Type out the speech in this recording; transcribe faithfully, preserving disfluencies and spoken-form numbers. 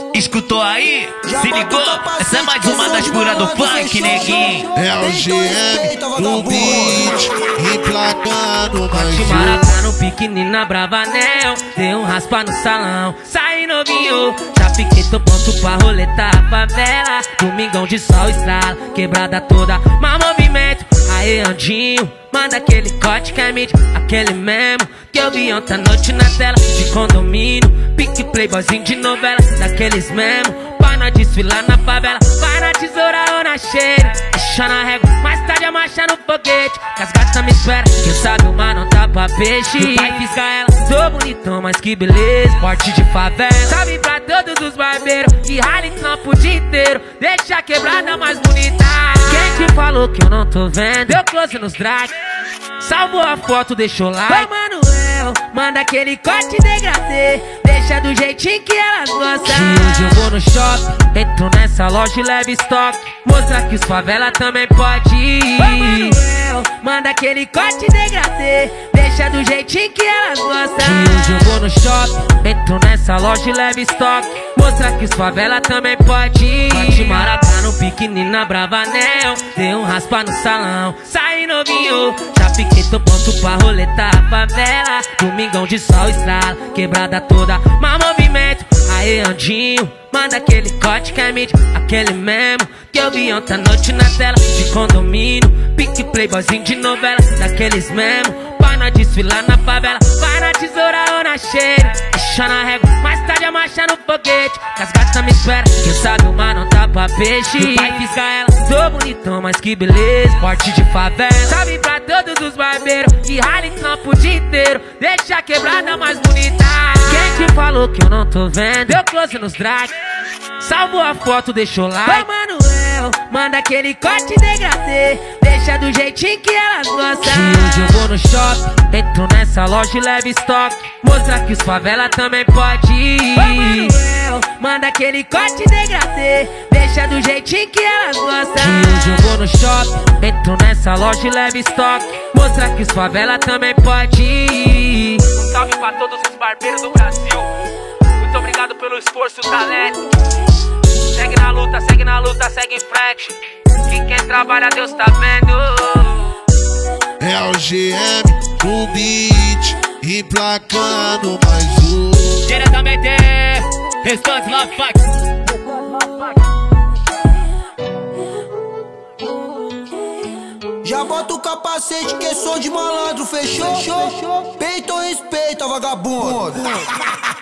Escutou aí? Se ligou? Essa é mais uma das puras do funk, neguinho. É o G M no beat, emplacando mais um. Maracano, pequenina, bravanel. Dei um raspa no salão, saí novinho. Já fiquei tô pronto pra roletar a favela. Domingão de sol estrala, quebrada toda, mau movimento. Aê, Andinho, manda aquele corte que é mídia, aquele mesmo que eu vi ontem à noite na tela de condomínio. Pique playboyzinho de novela, daqueles mesmo pra nós desfilar na favela. Vai na tesoura ou na cheira, deixa na régua, mais tarde a marcha no foguete. Que as gatas me esperam, quem sabe o mar não tá pra peixe. E o pai fisca ela, tô bonitão, mas que beleza. Porte de favela, salve pra todos os barbeiros que rala em campo o dia inteiro, deixa a quebrada mais bonita. Quem te falou que eu não tô vendo? Deu close nos drag, salvou a foto, deixou like. Ô Manuel, manda aquele corte degradê, deixa do jeitinho que elas gostam. E hoje eu vou no shopping, entro nessa loja e levo estoque, mostrar que os favela também pode ir. Ô Manuel, manda aquele corte degradê, deixa do jeitinho que elas gostam. E hoje eu vou no shopping, entro nessa loja e levo estoque, mostrar que os favela também pode ir. Bate maracano, pequenina, bravanel. Dei um raspa no salão, saí novinho. Já fiquei tô pronto pra roletar a favela. Domingão de sol estrala, quebrada toda, mau movimento. Aê, Andinho, manda aquele corte que é mídia, aquele mesmo que eu vi ontem à noite na tela de condomínio. Pique playboyzinho de novela, daqueles mesmo pra nós desfilar na favela. Vai na tesoura ou na cheira, deixa na régua, mais tarde a marcha no foguete. Que as gatas me esperam, quem sabe o mar não tá pra peixe. E o pai fisca ela, tô bonitão, mas que beleza. Porte de favela, salve pra todos os barbeiros que rala em campo o dia inteiro, deixa a quebrada mais bonita. Quem te falou que eu não tô vendo? Deu close nos drag, salvou a foto, deixou like. Ô Manuel, manda aquele corte degradê, deixa do jeitinho que elas gostam. E hoje eu vou no shopping, entro nessa loja e levo estoque, mostrar que os favela também pode ir. Ô Manuel, manda aquele corte degradê, deixa do jeitinho que elas gostam. E hoje eu vou no shopping, entro nessa loja e levo estoque, mostrar que os favela também pode ir. Um salve pra todos os barbeiros do Brasil, muito obrigado pelo esforço, talento. Segue na luta, segue na luta, segue em frente, que quem trabalha Deus tá vendo. É o G M no beat, emplacando mais um. Diretamente, Response Love Fight. Já bota o capacete que é som de malandro, fechou? Fechou? Peito ou respeita, vagabundo?